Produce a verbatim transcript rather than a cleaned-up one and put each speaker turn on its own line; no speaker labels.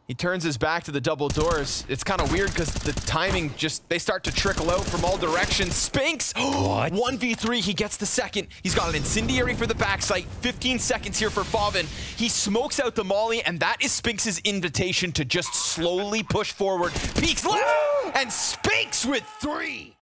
He turns his back to the double doors. It's kind of weird because the timing just, they start to trickle out from all directions. SPINX,
What?
one v three, he gets the second. He's got an incendiary for the backside. fifteen seconds here for Favin. He smokes out the molly, and that is SPINX's invitation to just slowly push forward. Peeks left, and SPINX with three.